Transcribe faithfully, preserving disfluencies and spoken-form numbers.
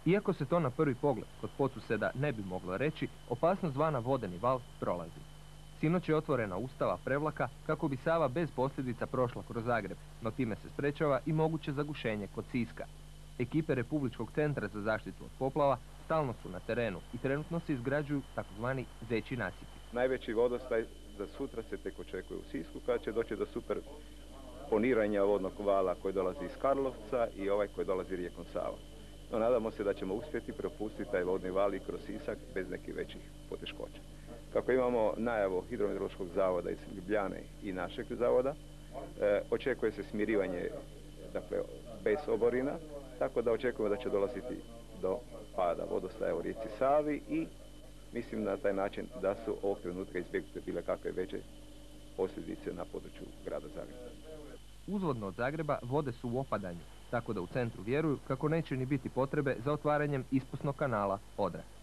Iako se to na prvi pogled kod Podsuseda ne bi moglo reći, opasnost zvana vodeni val prolazi. Sinoć je otvorena Ustava Prevlaka kako bi Sava bez posljedica prošla kroz Zagreb, no time se sprečava i moguće zagušenje kod Siska. Ekipe Republičkog centra za zaštitu od poplava stalno su na terenu i trenutno se izgrađuju takozvani zeći nasipi. Najveći vodostaj za sutra se tek očekuje u Sisku, kada će doći do super poniranja vodnog vala koji dolazi iz Karlovca i ovaj koji dolazi rijekom Savom. No, nadamo se da ćemo uspjeti propustiti taj vodni val i kroz Sisak bez nekih većih poteškoća. Kako imamo najavu Hidrometeorološkog zavoda iz Ljubljane i našeg zavoda, e, očekuje se smirivanje, dakle, bez oborina, tako da očekujemo da će dolaziti do pada vodostaja u rijeci Savi i mislim na taj način da su ovog trenutka izbjegnute bile kakve veće posljedice na području grada Zagreba. Uzvodno od Zagreba vode su u opadanju, tako da u centru vjeruju kako neće ni biti potrebe za otvaranjem ispusnog kanala Odra.